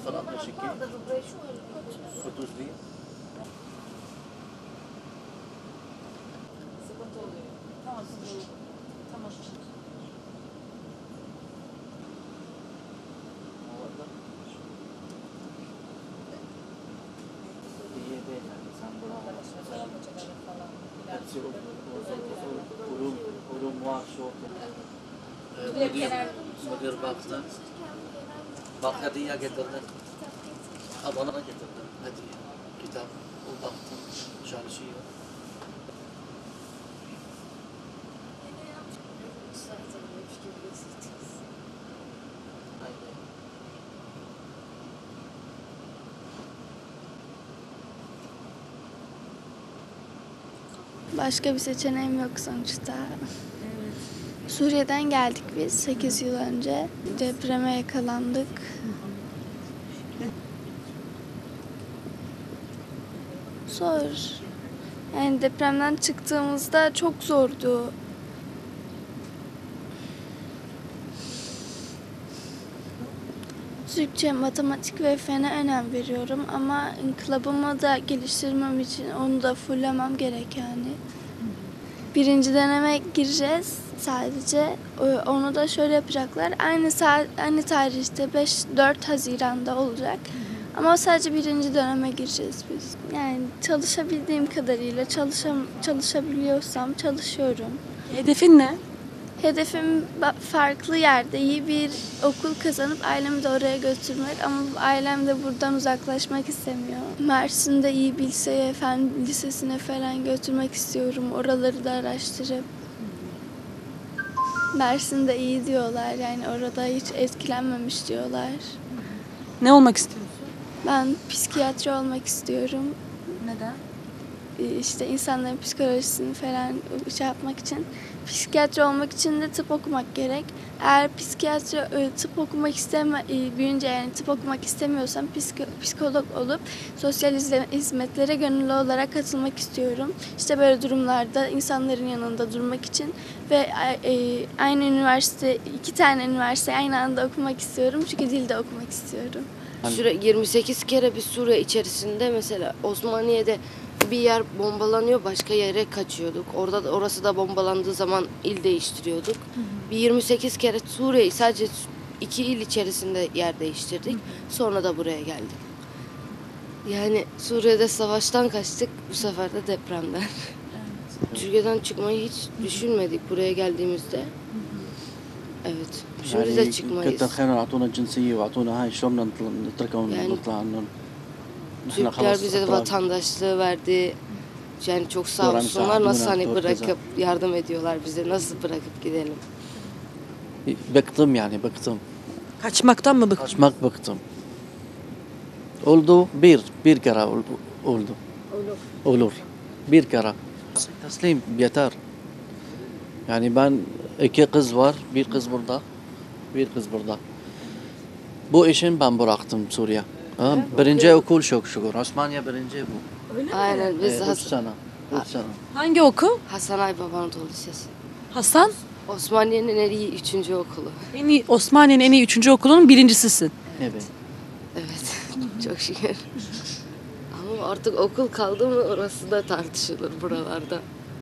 falan da şekil. Kutuz değil. Sıkıntı oluyor. Tamam, tamam. İyi değil yani. Sen burada hepsi ulum var, şok. Müdür baktı. Bak hediye getirdi. Bana getirdi hediye. Kitap. O baktı. Çalışıyor. Başka bir seçeneğim yok sonuçta. Suriye'den geldik biz 8 yıl önce. Depreme yakalandık. Zor. Yani depremden çıktığımızda çok zordu. Türkçe, matematik ve fene önem veriyorum ama inkılabımı da geliştirmem için onu da fullemem gerek yani. Birinci deneme gireceğiz sadece. Onu da şöyle yapacaklar. Aynı tarihte 4 Haziran'da olacak. Ama sadece birinci döneme gireceğiz biz. Yani çalışabildiğim kadarıyla çalışabiliyorsam çalışıyorum. Hedefin ne? Hedefim farklı yerde iyi bir okul kazanıp ailemi de oraya götürmek ama ailem de buradan uzaklaşmak istemiyor. Mersin'de iyi bir liseye, fen lisesine falan götürmek istiyorum. Oraları da araştırıp. Mersin'de iyi diyorlar yani orada hiç etkilenmemiş diyorlar. Ne olmak istiyorsun? Ben psikiyatri olmak istiyorum. Neden? İşte insanların psikolojisini falan yapmak için. Psikiyatri olmak için de tıp okumak gerek. Eğer psikiyatri tıp okumak büyüyünce yani tıp okumak istemiyorsam psikolog olup sosyal hizmetlere gönüllü olarak katılmak istiyorum. İşte böyle durumlarda insanların yanında durmak için ve aynı üniversite, 2 tane üniversite aynı anda okumak istiyorum. Çünkü dilde okumak istiyorum. 28 kere bir Suriye içerisinde mesela Osmaniye'de bir yer bombalanıyor, başka yere kaçıyorduk. Orası da bombalandığı zaman il değiştiriyorduk. Bir 28 kere Suriye sadece 2 il içerisinde yer değiştirdik. Sonra da buraya geldik. Yani Suriye'de savaştan kaçtık, bu sefer de depremden. Türkiye'den çıkmayı hiç düşünmedik buraya geldiğimizde. Evet. Şimdi de çıkmayız. كتر خير اعطونا الجنسيه واعطونا هاي شلون نتركهم نطلع عنهم. Türkler bize vatandaşlığı verdi. Yani çok sağ olsunlar. Nasıl hani bırakıp yardım ediyorlar bize. Nasıl bırakıp gidelim? Bıktım yani bıktım. Kaçmaktan mı bıktın? Kaçmak bıktım. Oldu bir kere oldu. Olur. Bir kere. Teslim yeter. Yani ben 2 kız var. Bir kız burada. Bir kız burada. Bu işin ben bıraktım Suriye. Birinci okul çok şükür. Osmaniye birinci bu. Öyle mi? Aynen biz 3 sene. 3 sene. Hangi okul? Hasan Aybaba Anadolu Lisesi. Hasan? Osmaniye'nin en iyi 3. okulu. Osmaniye'nin en iyi 3. okulunun birincisisin. Evet. Evet. Çok şükür. Ama artık okul kaldı mı orası da tartışılır buralarda.